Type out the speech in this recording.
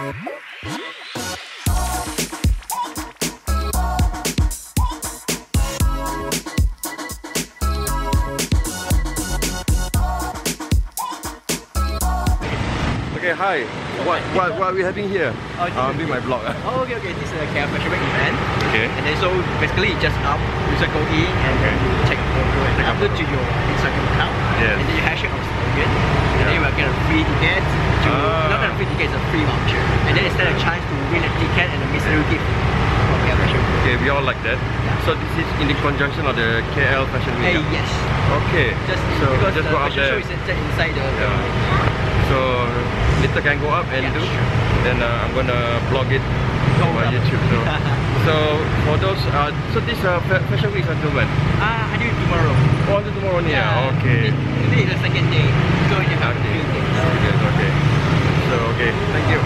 Okay, hi. What are we having here? I'm doing my vlog. Oh, okay. This is a Canon Fashion Week event. Okay. And then so basically just up, you just go in and then you check the photo and upload to your Instagram account. Yes. And then you hashtag our slogan. And then you will get a free ticket. Not a free ticket, it's a free voucher. And then instead a chance to win a ticket and a mystery gift from Canon Fashion Week. Okay, we all like that. Yeah. So this is in the conjunction of the KL Fashion Week. Yes. Okay. Because just the go up fashion there. show is inside the So later can go up and do. Sure. Then I'm gonna blog it on my YouTube. So for those, so this Fashion Week is until when? Until tomorrow. Oh, until tomorrow only. Yeah. Okay. Today is the second day. So you have a few days. Okay. So okay, thank you.